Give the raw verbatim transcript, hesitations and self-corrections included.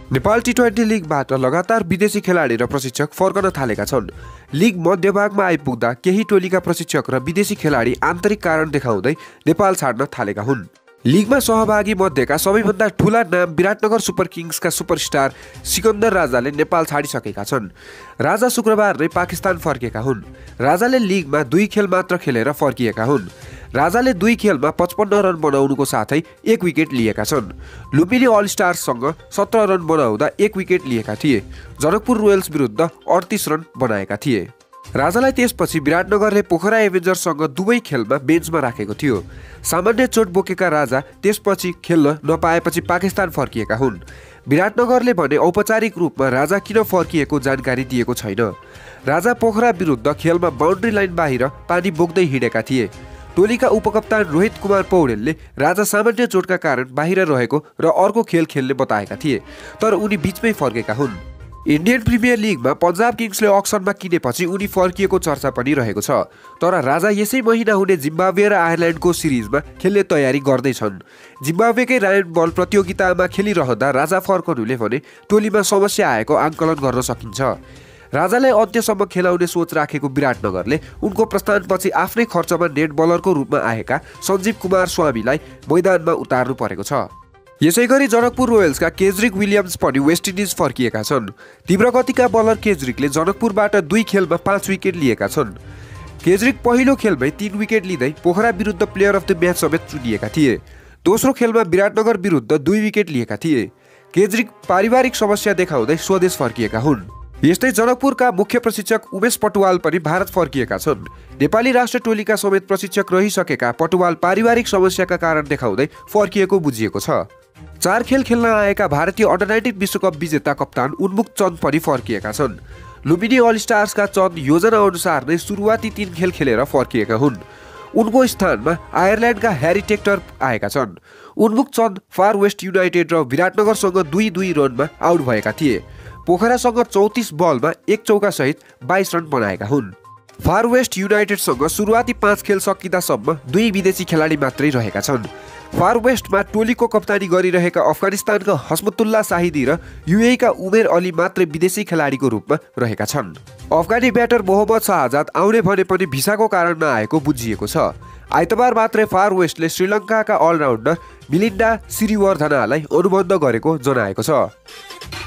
Nepal T twenty लिगबाट लगातार विदेशी खेलाडी र प्रशिक्षक फर्कन थालेका छन्। लिग मध्यभागमा आइपुग्दा केही टोलीका प्रशिक्षक र विदेशी खेलाडी आन्तरिक कारण देखाउँदै नेपाल छाड्न थालेका हुन्। लिगमा सहभागी मध्येका सबैभन्दा ठूला नाम विराटनगर सुपर किङ्सका सुपरस्टार सिकन्दर राजाले नेपाल छाडिसकेका छन्। राजा शुक्रबार नै पाकिस्तान फर्केका हुन्। राजाले लिगमा दुई खेल मात्र खेलेर फर्किएका हुन्। राजाले दुई खेलमा पचपन्न रन बनाउनुको साथै एक विकेट लिएका छन्। लुम्बिनी अल स्टार्ससँग सत्र रन बनाउँदा एक विकेट लिएका थिए। जनकपुर रोयल्स विरुद्ध अडतिस रन बनाएका थिए। राजालाई त्यसपछि विराटनगरले पोखरा एभेन्जर्ससँग दुवै खेलमा बेन्चमा राखेको थियो। सामान्य चोट बोकेका राजा त्यसपछि खेल्न नपाएपछि पाकिस्तान फर्किएका हुन्। विराटनगरले भने औपचारिक रूपमा राजा किन फर्किएको जानकारी दिएको छैन। राजा पोखरा विरुद्ध खेलमा बाउन्ड्री लाइन बाहिर पानी बोक्दै हिँडेका थिए। टोलीका उपकप्तान रोहित कुमार पौडेलले राजा सामान्य चोटका कारण बाहिर रहेको र अर्को खेल खेल्ने बताएका थिए, तर उनी बीचमै फर्केका हुन्। इन्डियन प्रिमियर लिगमा पन्जाब किङ्सले अक्सनमा किनेपछि उनी फर्किएको चर्चा पनि रहेको छ, तर राजा यसै महिना हुने जिम्बाब्वे र आयरल्यान्डको सिरिजमा खेल्ने तयारी गर्दैछन्। जिम्बाब्वेकै रायन बल प्रतियोगितामा खेलिरहँदा राजा फर्कनुले भने टोलीमा समस्या आएको आंकलन गर्न सकिन्छ। राजालाई अन्त्यसम्म खेलाउने सोच राखेको विराटनगरले उनको प्रस्थानपछि आफ्नै खर्चमा नेट बलरको रूपमा आएका सञ्जीव कुमार स्वामीलाई मैदानमा उतार्नु परेको छ। यसैगरी जनकपुर रोयल्सका केजरिक विलियम्स पनि वेस्ट इन्डिज फर्किएका छन्। तीव्र गतिका बलर केजरिकले जनकपुरबाट दुई खेलमा पाँच विकेट लिएका छन्। केजरिक पहिलो खेलमै तीन विकेट लिँदै पोखरा विरुद्ध प्लेयर अफ द म्याच समेत चुनिएका थिए। दोस्रो खेलमा विराटनगर विरुद्ध दुई विकेट लिएका थिए। केजरिक पारिवारिक समस्या देखाउँदै स्वदेश फर्किएका हुन्। यस्तै जनकपुरका मुख्य प्रशिक्षक उमेश पटुवाल पनि भारत फर्किएका छन्। नेपाली राष्ट्र टोलीका समेत प्रशिक्षक रहिसकेका पटुवाल पारिवारिक समस्याका कारण देखाउँदै फर्किएको बुझिएको छ। चार खेल खेल्न आएका भारतीय अन्डर नाइन्टिन विश्वकप विजेता कप्तान उन्मुख चन्द पनि फर्किएका छन्। लुम्बिनी अल स्टार्सका चन्द योजना अनुसार नै सुरुवाती तीन खेल खेलेर फर्किएका हुन्। उनको स्थानमा आयरल्यान्डका ह्यारी टेक्टर आएका छन्। उन्मुख चन्द फार वेस्ट युनाइटेड र विराटनगरसँग दुई दुई रनमा आउट भएका थिए। पोखरासँग चौतिस बलमा एक चौका सहित बाइस रन बनाएका हुन्। फार वेस्ट युनाइटेडसँग सुरुवाती पाँच खेल सकिँदासम्म दुई विदेशी खेलाडी मात्रै रहेका छन्। फार वेस्टमा टोलीको कप्तानी गरिरहेका अफगानिस्तानका हस्मतुल्ला साहिदी र युएईका उमेर अली मात्रै विदेशी खेलाडीको रूपमा रहेका छन्। अफगानी ब्याटर मोहम्मद शाहजाद आउने भने पनि भिसाको कारण नआएको बुझिएको छ। आइतबार मात्रै फार वेस्टले श्रीलङ्काका अलराउन्डर मिलिन्डा सिरिवर्धनालाई अनुबन्ध गरेको जनाएको छ।